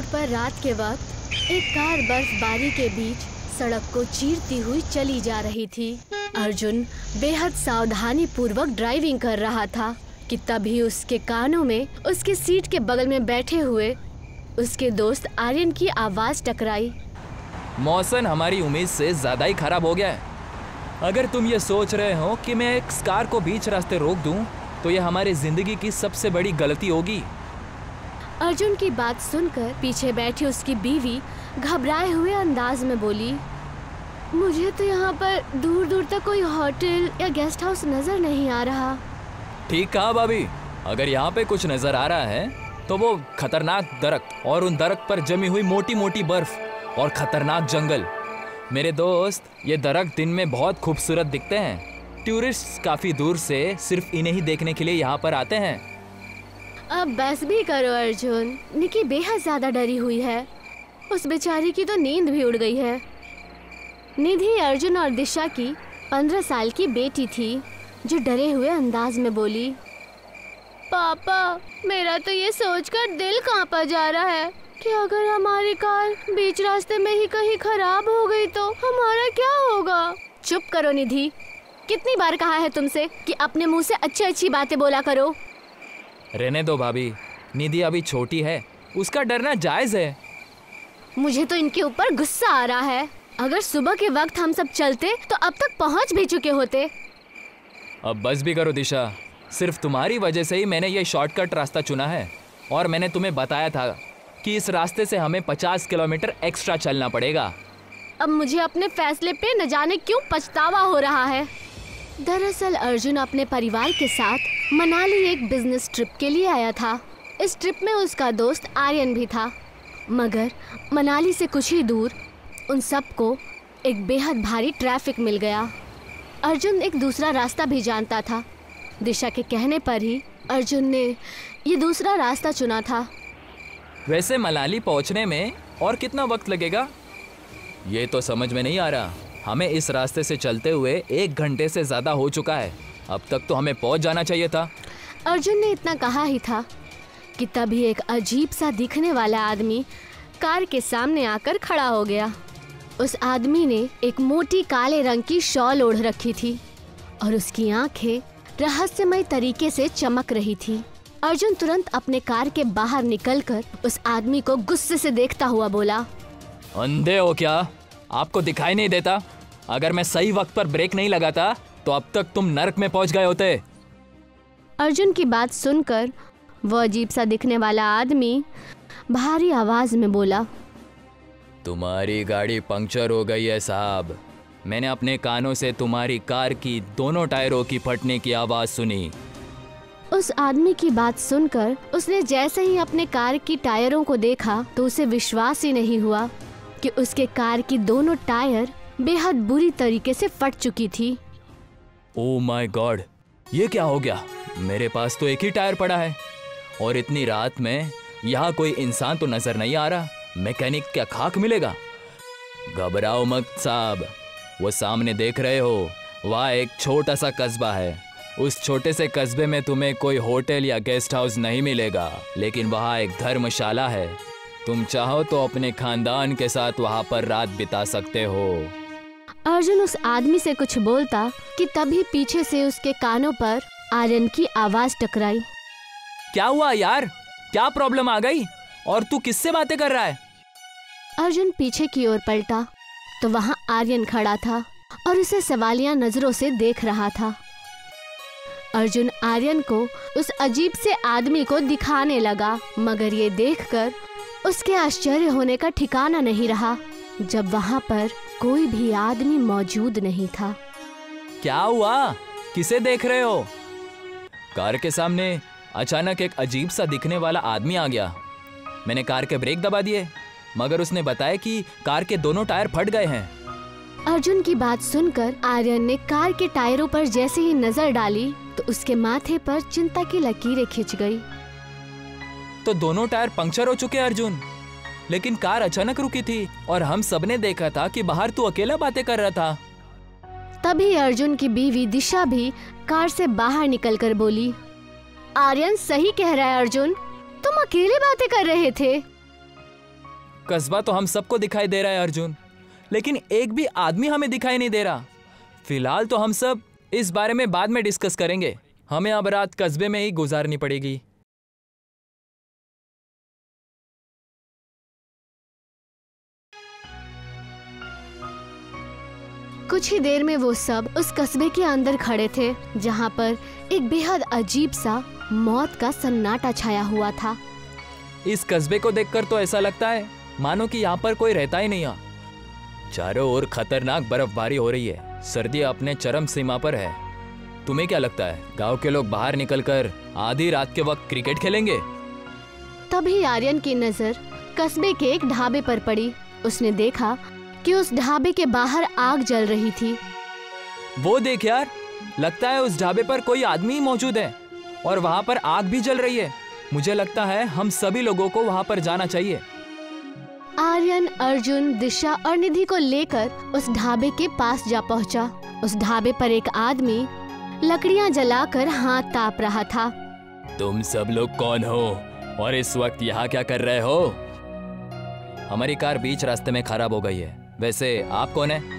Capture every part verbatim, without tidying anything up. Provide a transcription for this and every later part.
पर रात के वक्त एक कार बर्फबारी के बीच सड़क को चीरती हुई चली जा रही थी। अर्जुन बेहद सावधानी पूर्वक ड्राइविंग कर रहा था कि तभी उसके कानों में उसके सीट के बगल में बैठे हुए उसके दोस्त आर्यन की आवाज टकराई। मौसम हमारी उम्मीद से ज्यादा ही खराब हो गया है। अगर तुम ये सोच रहे हो कि मैं एक कार को बीच रास्ते रोक दूं, तो यह हमारी जिंदगी की सबसे बड़ी गलती होगी। अर्जुन की बात सुनकर पीछे बैठी उसकी बीवी घबराए हुए अंदाज में बोली, मुझे तो यहाँ पर दूर दूर तक कोई होटल या गेस्ट हाउस नजर नहीं आ रहा। ठीक कहा भाभी, अगर यहाँ पे कुछ नजर आ रहा है तो वो खतरनाक दरख्त और उन दरख्त पर जमी हुई मोटी मोटी बर्फ और खतरनाक जंगल। मेरे दोस्त, ये दरख्त दिन में बहुत खूबसूरत दिखते हैं। टूरिस्ट काफी दूर से सिर्फ इन्हें ही देखने के लिए यहाँ पर आते हैं। अब बस भी करो अर्जुन, निकी बेहद ज्यादा डरी हुई है। उस बेचारी की तो नींद भी उड़ गई है। निधि अर्जुन और दिशा की पंद्रह साल की बेटी थी, जो डरे हुए अंदाज में बोली, पापा, मेरा तो ये सोचकर दिल कांपा जा रहा है कि अगर हमारी कार बीच रास्ते में ही कहीं खराब हो गई तो हमारा क्या होगा। चुप करो निधि, कितनी बार कहा है तुमसे कि अपने मुंह से अच्छी अच्छी बातें बोला करो। रहने दो भाभी, निधि अभी छोटी है, उसका डरना जायज है। मुझे तो इनके ऊपर गुस्सा आ रहा है। अगर सुबह के वक्त हम सब चलते तो अब तक पहुंच भी चुके होते। अब बस भी करो दिशा, सिर्फ तुम्हारी वजह से ही मैंने ये शॉर्टकट रास्ता चुना है। और मैंने तुम्हें बताया था कि इस रास्ते से हमें पचास किलोमीटर एक्स्ट्रा चलना पड़ेगा। अब मुझे अपने फैसले पे न जाने क्यों पछतावा हो रहा है। दरअसल अर्जुन अपने परिवार के साथ मनाली एक बिजनेस ट्रिप के लिए आया था। इस ट्रिप में उसका दोस्त आर्यन भी था, मगर मनाली से कुछ ही दूर उन सबको एक बेहद भारी ट्रैफिक मिल गया। अर्जुन एक दूसरा रास्ता भी जानता था। दिशा के कहने पर ही अर्जुन ने ये दूसरा रास्ता चुना था। वैसे मनाली पहुंचने में और कितना वक्त लगेगा, ये तो समझ में नहीं आ रहा। हमें इस रास्ते से चलते हुए एक घंटे से ज़्यादा हो चुका है। अब तक तो हमें पहुंच जाना चाहिए था। अर्जुन ने इतना कहा ही था कि तभी एक अजीब सा दिखने वाला आदमी कार के सामने आकर खड़ा हो गया। उस आदमी ने एक मोटी काले रंग की शॉल ओढ़ रखी थी और उसकी आंखें रहस्यमय तरीके से चमक रही थी। अर्जुन तुरंत अपने कार के बाहर निकलकर उस आदमी को गुस्से से देखता हुआ बोला, अंधे हो क्या? आपको दिखाई नहीं देता? अगर मैं सही वक्त पर ब्रेक नहीं लगाता तो अब तक तुम नर्क में पहुंच गए होते। अर्जुन की बात सुनकर वो अजीब सा दिखने वाला आदमी भारी आवाज में बोला, तुम्हारी गाड़ी पंक्चर हो गई है साहब। मैंने अपने कानों से तुम्हारी कार की दोनों टायरों की फटने की आवाज सुनी। उस आदमी की बात सुनकर उसने जैसे ही अपने कार की टायरों को देखा तो उसे विश्वास ही नहीं हुआ कि उसके कार की दोनों टायर बेहद बुरी तरीके से फट चुकी थी। ओह माय गॉड, ये क्या हो गया? मेरे पास तो एक ही टायर पड़ा है और इतनी रात में यहाँ कोई इंसान तो नजर नहीं आ रहा। मैकेनिक क्या खाक मिलेगा? घबराओ मत साहब, वो सामने देख रहे हो, वहाँ एक छोटा सा कस्बा है। उस छोटे से कस्बे में तुम्हें कोई होटल या गेस्ट हाउस नहीं मिलेगा, लेकिन वहाँ एक धर्मशाला है। तुम चाहो तो अपने खानदान के साथ वहाँ पर रात बिता सकते हो। अर्जुन उस आदमी से कुछ बोलता कि तभी पीछे से उसके कानों पर आर्यन की आवाज टकराई। क्या हुआ यार? क्या प्रॉब्लम आ गई? और तू किससे बातें कर रहा है? अर्जुन पीछे की ओर पलटा तो वहाँ आर्यन खड़ा था और उसे सवालिया नजरों से देख रहा था। अर्जुन आर्यन को उस अजीब से आदमी को दिखाने लगा, मगर ये देखकर उसके आश्चर्य होने का ठिकाना नहीं रहा जब वहाँ पर कोई भी आदमी मौजूद नहीं था। क्या हुआ? किसे देख रहे हो? कार के सामने अचानक एक अजीब सा दिखने वाला आदमी आ गया। मैंने कार के ब्रेक दबा दिए, मगर उसने बताया कि कार के दोनों टायर फट गए हैं। अर्जुन की बात सुनकर आर्यन ने कार के टायरों पर जैसे ही नजर डाली तो उसके माथे पर चिंता की लकीरें खिंच गई। तो दोनों टायर पंक्चर हो चुके अर्जुन, लेकिन कार अचानक रुकी थी और हम सबने देखा था कि बाहर तू अकेला बातें कर रहा था। तभी अर्जुन की बीवी दिशा भी कार से बाहर निकलकर बोली, आर्यन सही कह रहा है अर्जुन, तुम अकेले बातें कर रहे थे। कस्बा तो हम सबको दिखाई दे रहा है अर्जुन, लेकिन एक भी आदमी हमें दिखाई नहीं दे रहा। फिलहाल तो हम सब इस बारे में बाद में डिस्कस करेंगे। हमें अब रात कस्बे में ही गुजारनी पड़ेगी। कुछ ही देर में वो सब उस कस्बे के अंदर खड़े थे, जहाँ पर एक बेहद अजीब सा मौत का सन्नाटा छाया हुआ था। इस कस्बे को देखकर तो ऐसा लगता है मानो कि यहाँ पर कोई रहता ही नहीं है। चारों ओर खतरनाक बर्फबारी हो रही है, सर्दी अपने चरम सीमा पर है। तुम्हें क्या लगता है गांव के लोग बाहर निकलकर आधी रात के वक्त क्रिकेट खेलेंगे? तभी आर्यन की नजर कस्बे के एक ढाबे पर पड़ी। उसने देखा कि उस ढाबे के बाहर आग जल रही थी। वो देख यार, लगता है उस ढाबे पर कोई आदमी मौजूद है और वहाँ पर आग भी जल रही है। मुझे लगता है हम सभी लोगों को वहाँ पर जाना चाहिए। आर्यन, अर्जुन, दिशा और निधि को लेकर उस ढाबे के पास जा पहुँचा। उस ढाबे पर एक आदमी लकड़ियाँ जलाकर हाथ ताप रहा था। तुम सब लोग कौन हो और इस वक्त यहाँ क्या कर रहे हो? हमारी कार बीच रास्ते में खराब हो गई है। वैसे आप कौन है?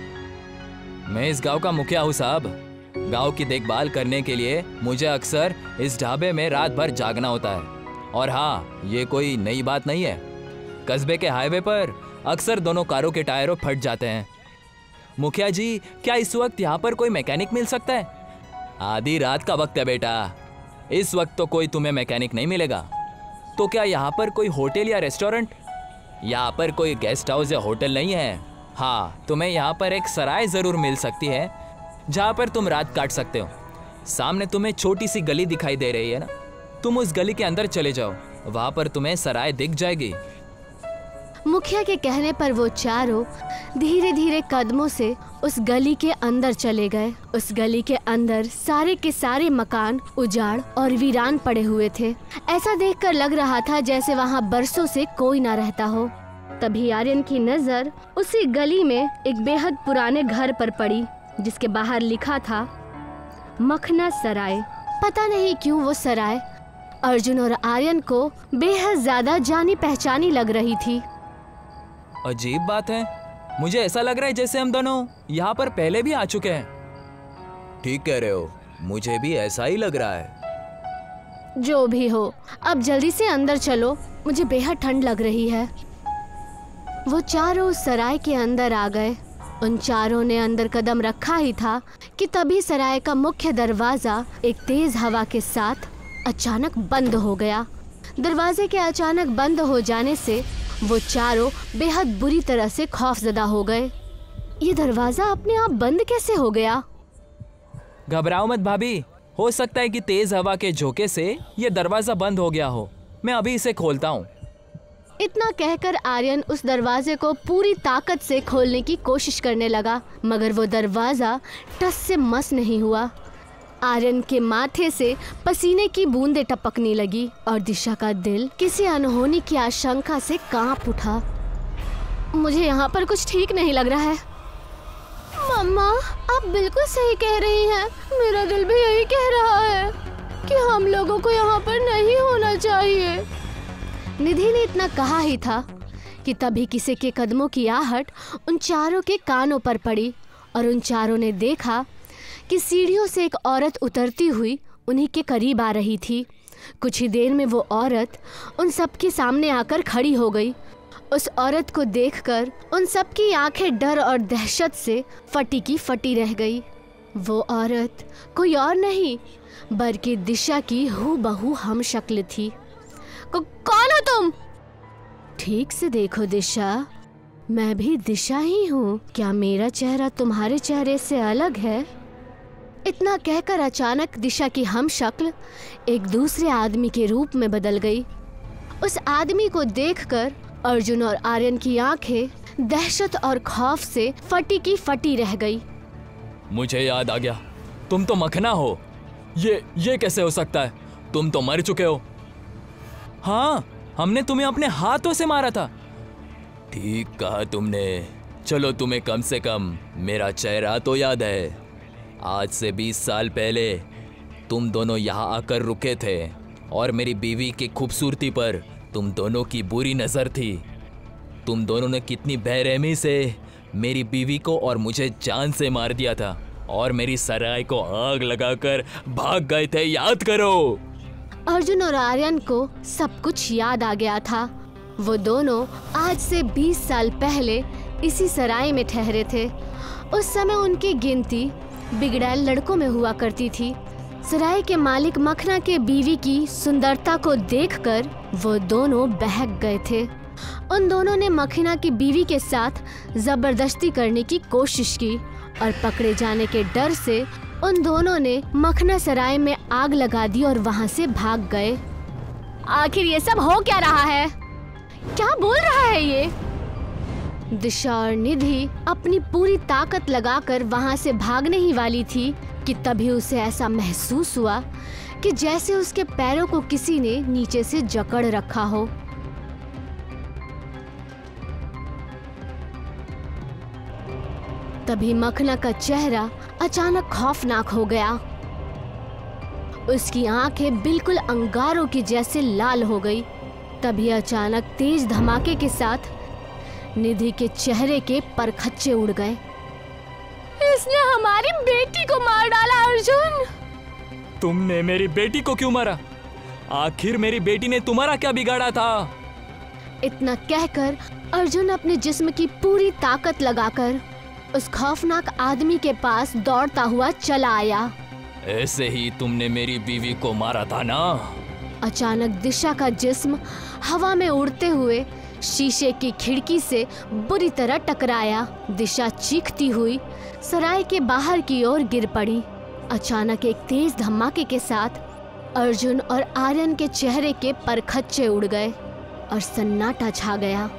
मैं इस गांव का मुखिया हूँ साहब। गांव की देखभाल करने के लिए मुझे अक्सर इस ढाबे में रात भर जागना होता है। और हाँ, ये कोई नई बात नहीं है। कस्बे के हाईवे पर अक्सर दोनों कारों के टायरों फट जाते हैं। मुखिया जी, क्या इस वक्त यहाँ पर कोई मैकेनिक मिल सकता है? आधी रात का वक्त है बेटा, इस वक्त तो कोई तुम्हें मैकेनिक नहीं मिलेगा। तो क्या यहाँ पर कोई होटल या रेस्टोरेंट? यहाँ पर कोई गेस्ट हाउस या होटल नहीं है। हाँ, तुम्हें यहाँ पर एक सराय ज़रूर मिल सकती है जहाँ पर तुम रात काट सकते हो। सामने तुम्हें छोटी सी गली दिखाई दे रही है ना, तुम उस गली के अंदर चले जाओ, वहाँ पर तुम्हें सराय दिख जाएगी। मुखिया के कहने पर वो चारों धीरे धीरे कदमों से उस गली के अंदर चले गए। उस गली के अंदर सारे के सारे मकान उजाड़ और वीरान पड़े हुए थे। ऐसा देखकर लग रहा था जैसे वहाँ बरसों से कोई ना रहता हो। तभी आर्यन की नजर उसी गली में एक बेहद पुराने घर पर पड़ी, जिसके बाहर लिखा था मखना सराय। पता नहीं क्यों वो सराय अर्जुन और आर्यन को बेहद ज्यादा जानी पहचानी लग रही थी। अजीब बात है, मुझे ऐसा लग रहा है जैसे हम दोनों यहाँ पर पहले भी आ चुके हैं। ठीक कह रहे हो, मुझे भी ऐसा ही लग रहा है। जो भी हो, अब जल्दी से अंदर चलो, मुझे बेहद ठंड लग रही है। वो चारों सराय के अंदर आ गए। उन चारों ने अंदर कदम रखा ही था कि तभी सराय का मुख्य दरवाजा एक तेज हवा के साथ अचानक बंद हो गया। दरवाजे के अचानक बंद हो जाने से वो चारों बेहद बुरी तरह से खौफजदा हो गए। ये दरवाजा अपने आप बंद कैसे हो गया? घबराओ मत भाभी, हो सकता है कि तेज हवा के झोंके से ये दरवाजा बंद हो गया हो। मैं अभी इसे खोलता हूँ। इतना कहकर आर्यन उस दरवाजे को पूरी ताकत से खोलने की कोशिश करने लगा, मगर वो दरवाजा टस से मस नहीं हुआ। आर्यन के माथे से पसीने की बूंदें टपकने लगी और दिशा का दिल किसी अनहोनी की आशंका से कांप उठा। मुझे यहाँ पर कुछ ठीक नहीं लग रहा है। मम्मा, आप बिल्कुल सही कह रही हैं। मेरा दिल भी यही कह रहा है कि हम लोगों को यहाँ पर नहीं होना चाहिए। निधि ने इतना कहा ही था कि तभी किसी के कदमों की आहट उन चारों के कानों पर पड़ी और उन चारों ने देखा कि सीढ़ियों से एक औरत उतरती हुई उन्हीं के करीब आ रही थी। कुछ ही देर में वो औरत उन सबके सामने आकर खड़ी हो गई। उस औरत को देखकर उन सबकी आंखें डर और दहशत से फटी की फटी रह गई। वो औरत कोई और नहीं बल्कि दिशा की हूबहू हम शक्ल थी। कौन हो तुम? ठीक से देखो दिशा, मैं भी दिशा ही हूँ। क्या मेरा चेहरा तुम्हारे चेहरे से अलग है? इतना कहकर अचानक दिशा की हम शक्ल एक दूसरे आदमी के रूप में बदल गई। उस आदमी को देखकर अर्जुन और आर्यन की आंखें दहशत और खौफ से फटी की फटी रह गई। मुझे याद आ गया, तुम तो मखना हो। ये ये कैसे हो सकता है? तुम तो मर चुके हो। हाँ, हमने तुम्हें अपने हाथों से मारा था। ठीक कहा तुमने। चलो, तुम्हें कम से कम मेरा चेहरा तो याद है। आज से बीस साल पहले तुम दोनों यहाँ आकर रुके थे और मेरी बीवी की खूबसूरती पर तुम दोनों की बुरी नज़र थी। तुम दोनों ने कितनी बेरहमी से मेरी बीवी को और मुझे जान से मार दिया था और मेरी सराय को आग लगाकर भाग गए थे, याद करो। अर्जुन और आर्यन को सब कुछ याद आ गया था। वो दोनों आज से बीस साल पहले इसी सराय में ठहरे थे। उस समय उनकी गिनती बिगड़ैल लड़कों में हुआ करती थी। सराय के मालिक मखना के बीवी की सुंदरता को देखकर वो दोनों बहक गए थे। उन दोनों ने मखना की बीवी के साथ जबरदस्ती करने की कोशिश की और पकड़े जाने के डर से उन दोनों ने मखना सराय में आग लगा दी और वहां से भाग गए। आखिर ये सब हो क्या रहा है? क्या बोल रहा है ये? दिशा और निधि अपनी पूरी ताकत लगाकर वहां से भागने ही वाली थी कि तभी उसे ऐसा महसूस हुआ कि जैसे उसके पैरों को किसी ने नीचे से जकड़ रखा हो। तभी मखना का चेहरा अचानक खौफनाक हो गया। उसकी आंखें बिल्कुल अंगारों की जैसे लाल हो गई। तभी अचानक तेज धमाके के साथ निधि के चेहरे के परखच्चे उड़ गए। इसने हमारी बेटी को मार डाला। अर्जुन, तुमने मेरी बेटी को क्यों मारा? आखिर मेरी बेटी ने तुम्हारा क्या बिगाड़ा था? इतना कहकर अर्जुन अपने जिस्म की पूरी ताकत लगाकर उस खौफनाक आदमी के पास दौड़ता हुआ चला आया। ऐसे ही तुमने मेरी बीवी को मारा था ना? अचानक दिशा का जिस्म हवा में उड़ते हुए शीशे की खिड़की से बुरी तरह टकराया। दिशा चीखती हुई सराय के बाहर की ओर गिर पड़ी। अचानक एक तेज धमाके के साथ अर्जुन और आर्यन के चेहरे के परखच्चे उड़ गए और सन्नाटा छा गया।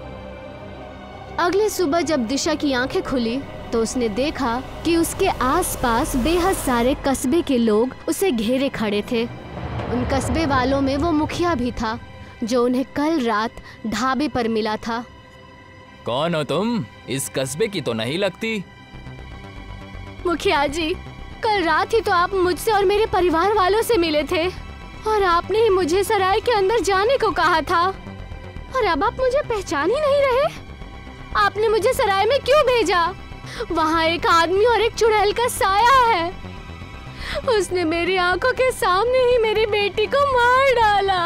अगली सुबह जब दिशा की आंखें खुली तो उसने देखा कि उसके आसपास बेहद सारे कस्बे के लोग उसे घेरे खड़े थे। उन कस्बे वालों में वो मुखिया भी था जो उन्हें कल रात ढाबे पर मिला था। कौन हो तुम? इस कस्बे की तो नहीं लगती। मुखिया जी, कल रात ही तो आप मुझसे और मेरे परिवार वालों से मिले थे और आपने ही मुझे सराय के अंदर जाने को कहा था और अब आप मुझे पहचान ही नहीं रहे। आपने मुझे सराय में क्यों भेजा? वहाँ एक आदमी और एक चुड़ैल का साया है। उसने मेरी आंखों के सामने ही मेरी बेटी को मार डाला।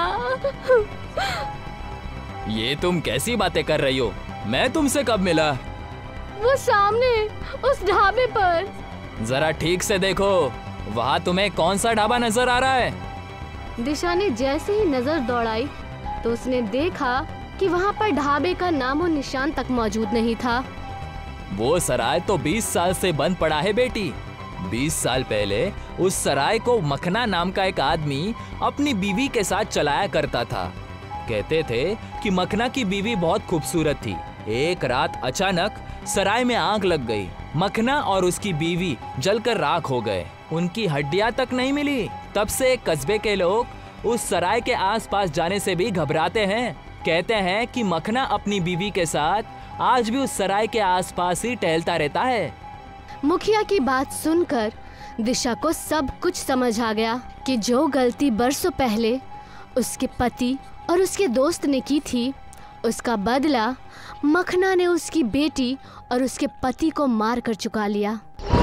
ये तुम कैसी बातें कर रही हो? मैं तुमसे कब मिला? वो सामने उस ढाबे पर। जरा ठीक से देखो, वहाँ तुम्हें कौन सा ढाबा नजर आ रहा है? दिशा ने जैसे ही नजर दौड़ाई तो उसने देखा कि वहाँ पर ढाबे का नामो निशान तक मौजूद नहीं था। वो सराय तो बीस साल से बंद पड़ा है बेटी। बीस साल पहले उस सराय को मखना नाम का एक आदमी अपनी बीवी के साथ चलाया करता था। कहते थे कि मखना की बीवी बहुत खूबसूरत थी। एक रात अचानक सराय में आग लग गई। मखना और उसकी बीवी जलकर राख हो गए। उनकी हड्डियां तक नहीं मिली। तब से कस्बे के लोग उस सराय के आसपास जाने से भी घबराते हैं। कहते हैं कि मखना अपनी बीवी के साथ आज भी उस सराय के आसपास ही टहलता रहता है। मुखिया की बात सुनकर दिशा को सब कुछ समझ आ गया कि जो गलती बरसों पहले उसके पति और उसके दोस्त ने की थी, उसका बदला मखना ने उसकी बेटी और उसके पति को मार कर चुका लिया।